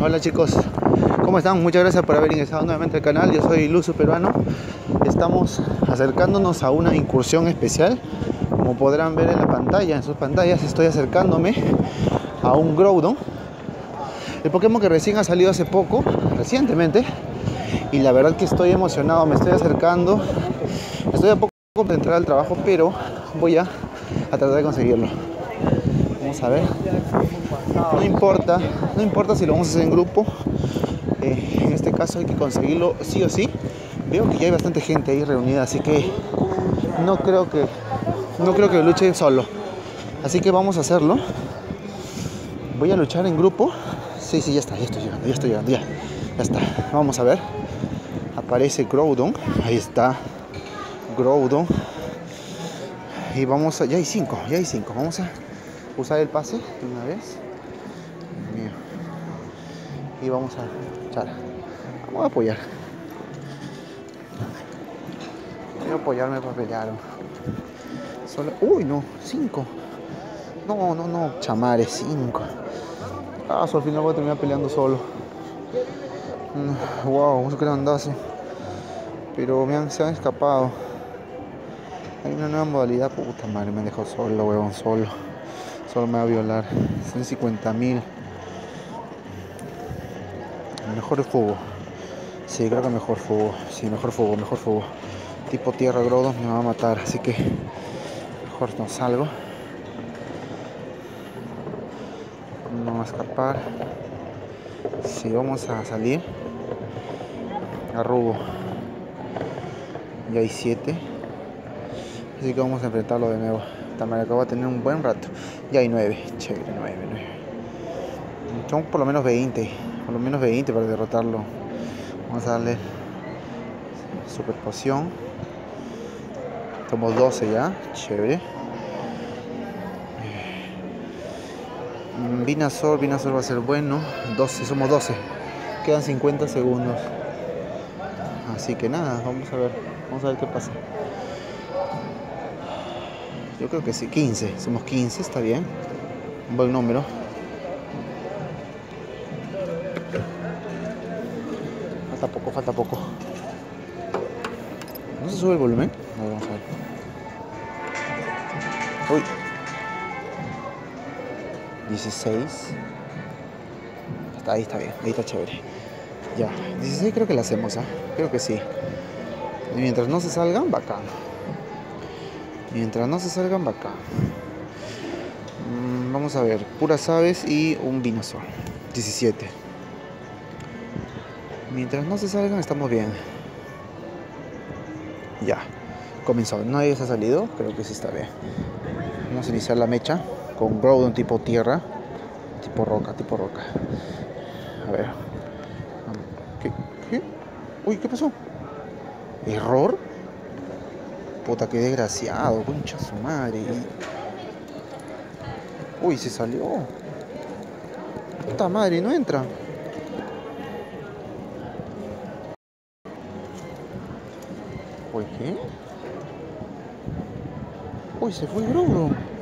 Hola chicos, ¿cómo están? Muchas gracias por haber ingresado nuevamente al canal. Yo soy Luzu Peruano. Estamos acercándonos a una incursión especial. Como podrán ver en la pantalla, en sus pantallas, estoy acercándome a un Groudon, el Pokémon que recién ha salido hace poco, recientemente. Y la verdad que estoy emocionado, me estoy acercando. Estoy a poco de entrar al trabajo, pero voy a tratar de conseguirlo. Vamos a ver. No importa si lo vamos a hacer en grupo. En este caso hay que conseguirlo sí o sí. Veo que ya hay bastante gente ahí reunida, así que no creo que luche solo. Así que vamos a hacerlo. Voy a luchar en grupo. Sí, ya estoy llegando, ya está. Vamos a ver. Aparece Groudon. Ahí está Groudon. Y vamos a... Ya hay cinco. Vamos a usar el pase de una vez. Mío. Y vamos a echar. Vamos a apoyar. Voy a apoyarme para pelear. Solo... Uy, no. 5. No. Chamares, 5. Al final voy a terminar peleando solo. Wow, qué grandazo. Pero se han escapado. Hay una nueva modalidad. Puta madre, me dejó solo, huevón, solo. Solo me va a violar. 150.000. Mejor fuego. Sí, creo que mejor fuego. Sí, mejor fuego. Tipo tierra Groudon me va a matar, así que mejor no salgo. No va a escapar. Sí, vamos a salir. Arrugo. Ya hay 7. Así que vamos a enfrentarlo de nuevo. Esta manera que va a tener un buen rato. Ya hay 9. Chévere, 9. Son por lo menos 20. Para derrotarlo. Vamos a darle super poción. Somos 12 ya. Chévere. Venusaur va a ser bueno. 12, somos 12. Quedan 50 segundos. Así que nada, vamos a ver qué pasa. Yo creo que sí, 15. Somos 15, está bien. Un buen número. Falta poco. ¿No se sube el volumen? A ver, vamos a ver. Uy. 16. Ahí está bien, ahí está chévere. Ya, 16 creo que la hacemos, creo que sí. Y mientras no se salgan, bacán. Vamos a ver, puras aves y un Venusaur. 17. Mientras no se salgan, estamos bien. Ya, comenzó. Nadie se ha salido, creo que sí está bien. Vamos a iniciar la mecha con Groudon tipo tierra, tipo roca. A ver. ¿Qué? Uy, ¿qué pasó? ¿Error? Puta, qué desgraciado, concha su madre. Uy, se salió. Puta madre, no entra. Uy, ¿qué? Uy, se fue Groudon.